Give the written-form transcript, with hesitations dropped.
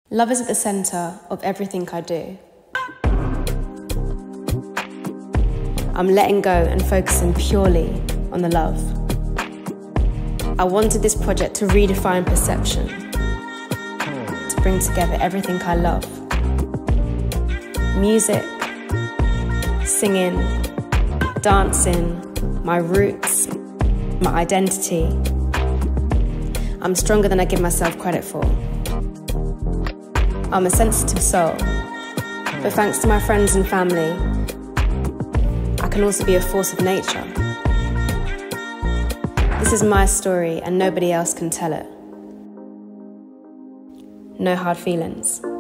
Love is at the centre of everything I do. I'm letting go and focusing purely on the love. I wanted this project to redefine perception, to bring together everything I love. Music, singing, dancing, my roots, my identity. I'm stronger than I give myself credit for. I'm a sensitive soul, but thanks to my friends and family, I can also be a force of nature. This is my story and nobody else can tell it. No hard feelings.